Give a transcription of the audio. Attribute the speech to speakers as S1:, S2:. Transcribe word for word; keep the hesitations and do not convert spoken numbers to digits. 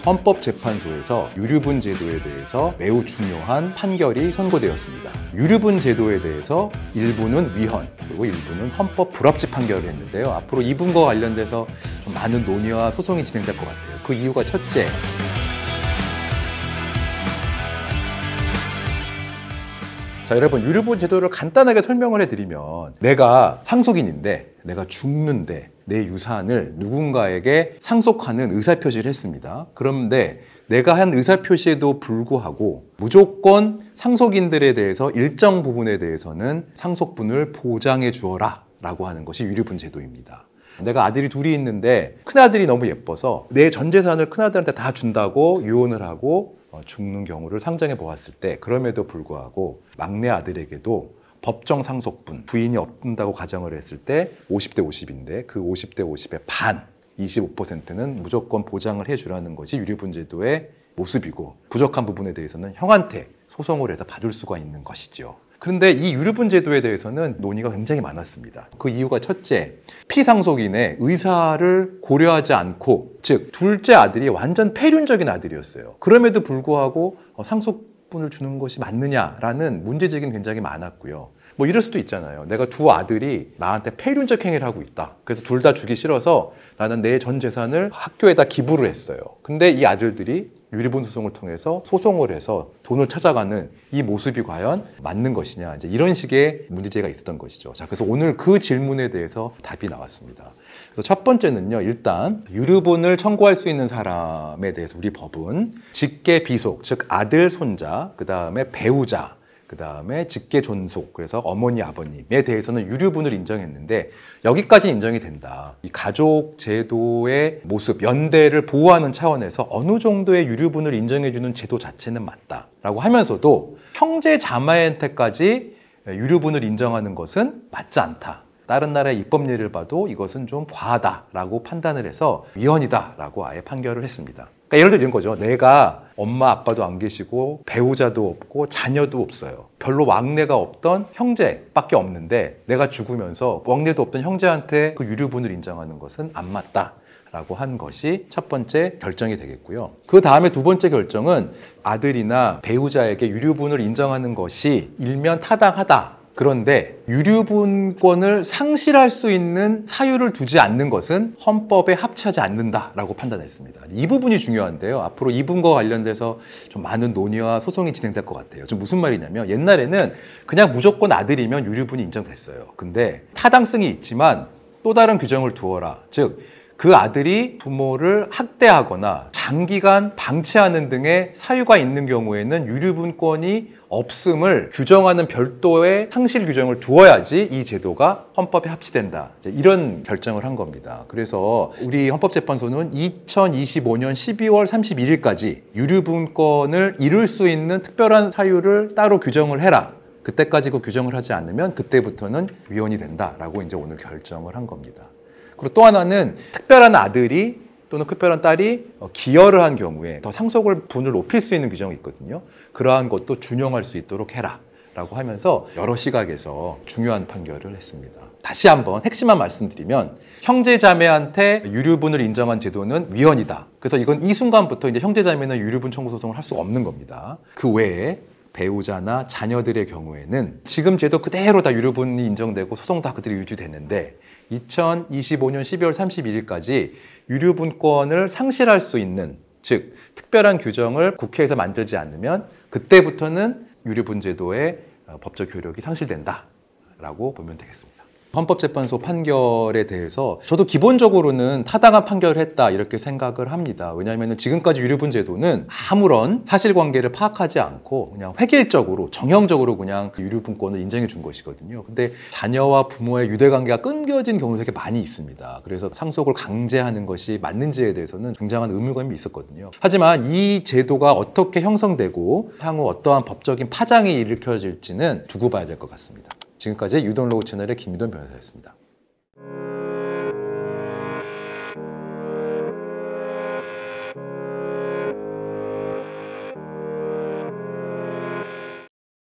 S1: 헌법재판소에서 유류분 제도에 대해서 매우 중요한 판결이 선고되었습니다. 유류분 제도에 대해서 일부는 위헌, 그리고 일부는 헌법 불합치 판결을 했는데요. 앞으로 이 부분과 관련돼서 좀 많은 논의와 소송이 진행될 것 같아요. 그 이유가 첫째, 자, 여러분, 유류분 제도를 간단하게 설명을 해드리면, 내가 상속인인데 내가 죽는데 내 유산을 누군가에게 상속하는 의사표시를 했습니다. 그런데 내가 한 의사표시에도 불구하고 무조건 상속인들에 대해서 일정 부분에 대해서는 상속분을 보장해 주어라 라고 하는 것이 유류분 제도입니다. 내가 아들이 둘이 있는데 큰아들이 너무 예뻐서 내 전 재산을 큰아들한테 다 준다고 유언을 하고 죽는 경우를 상정해 보았을 때, 그럼에도 불구하고 막내 아들에게도 법정 상속분, 부인이 없다고 가정을 했을 때 오십 대 오십인데 그 오십 대 오십의 반, 이십오 퍼센트는 무조건 보장을 해주라는 것이 유류분 제도의 모습이고, 부족한 부분에 대해서는 형한테 소송을 해서 받을 수가 있는 것이죠. 그런데 이 유류분 제도에 대해서는 논의가 굉장히 많았습니다. 그 이유가 첫째, 피상속인의 의사를 고려하지 않고, 즉 둘째 아들이 완전 폐륜적인 아들이었어요. 그럼에도 불구하고 상속분을 주는 것이 맞느냐라는 문제제기는 굉장히 많았고요. 뭐 이럴 수도 있잖아요. 내가 두 아들이 나한테 폐륜적 행위를 하고 있다. 그래서 둘 다 주기 싫어서 나는 내 전 재산을 학교에다 기부를 했어요. 근데 이 아들들이 유류분 소송을 통해서 소송을 해서 돈을 찾아가는 이 모습이 과연 맞는 것이냐, 이제 이런 식의 문제제기가 있었던 것이죠. 자, 그래서 오늘 그 질문에 대해서 답이 나왔습니다. 그래서 첫 번째는요, 일단 유류분을 청구할 수 있는 사람에 대해서 우리 법은 직계 비속, 즉 아들, 손자, 그 다음에 배우자, 그 다음에 직계 존속, 그래서 어머니, 아버님에 대해서는 유류분을 인정했는데 여기까지 인정이 된다. 이 가족 제도의 모습, 연대를 보호하는 차원에서 어느 정도의 유류분을 인정해주는 제도 자체는 맞다라고 하면서도 형제 자매한테까지 유류분을 인정하는 것은 맞지 않다. 다른 나라의 입법 예를 봐도 이것은 좀 과하다라고 판단을 해서 위헌이다라고 아예 판결을 했습니다. 그러니까 예를 들어 이런 거죠. 내가 엄마 아빠도 안 계시고 배우자도 없고 자녀도 없어요. 별로 왕래가 없던 형제밖에 없는데 내가 죽으면서 왕래도 없던 형제한테 그 유류분을 인정하는 것은 안 맞다라고 한 것이 첫 번째 결정이 되겠고요. 그 다음에 두 번째 결정은 아들이나 배우자에게 유류분을 인정하는 것이 일면 타당하다. 그런데 유류분권을 상실할 수 있는 사유를 두지 않는 것은 헌법에 합치하지 않는다라고 판단했습니다. 이 부분이 중요한데요. 앞으로 이 부분과 관련돼서 좀 많은 논의와 소송이 진행될 것 같아요. 좀 무슨 말이냐면, 옛날에는 그냥 무조건 아들이면 유류분이 인정됐어요. 근데 타당성이 있지만 또 다른 규정을 두어라. 즉, 그 아들이 부모를 학대하거나 장기간 방치하는 등의 사유가 있는 경우에는 유류분권이 없음을 규정하는 별도의 상실 규정을 두어야지 이 제도가 헌법에 합치된다. 이런 결정을 한 겁니다. 그래서 우리 헌법재판소는 이천이십오년 십이월 삼십일일까지 유류분권을 이룰 수 있는 특별한 사유를 따로 규정을 해라. 그때까지 그 규정을 하지 않으면 그때부터는 위헌이 된다라고 이제 오늘 결정을 한 겁니다. 그리고 또 하나는 특별한 아들이 또는 특별한 딸이 기여를 한 경우에 더 상속을 분을 높일 수 있는 규정이 있거든요. 그러한 것도 준용할 수 있도록 해라 라고 하면서 여러 시각에서 중요한 판결을 했습니다. 다시 한번 핵심만 말씀드리면, 형제자매한테 유류분을 인정한 제도는 위헌이다. 그래서 이건 이 순간부터 이제 형제자매는 유류분 청구 소송을 할 수가 없는 겁니다. 그 외에 배우자나 자녀들의 경우에는 지금 제도 그대로 다 유류분이 인정되고 소송 다 그대로 유지되는데, 이천이십오년 십이월 삼십일일까지 유류분권을 상실할 수 있는, 즉 특별한 규정을 국회에서 만들지 않으면 그때부터는 유류분 제도의 법적 효력이 상실된다라고 보면 되겠습니다. 헌법재판소 판결에 대해서 저도 기본적으로는 타당한 판결을 했다 이렇게 생각을 합니다. 왜냐하면 지금까지 유류분 제도는 아무런 사실관계를 파악하지 않고 그냥 획일적으로 정형적으로 그냥 유류분권을 인정해 준 것이거든요. 근데 자녀와 부모의 유대관계가 끊겨진 경우가 되게 많이 있습니다. 그래서 상속을 강제하는 것이 맞는지에 대해서는 굉장한 의문점이 있었거든요. 하지만 이 제도가 어떻게 형성되고 향후 어떠한 법적인 파장이 일으켜질지는 두고 봐야 될 것 같습니다. 지금까지 유돈로우 채널의 김유돈 변호사였습니다.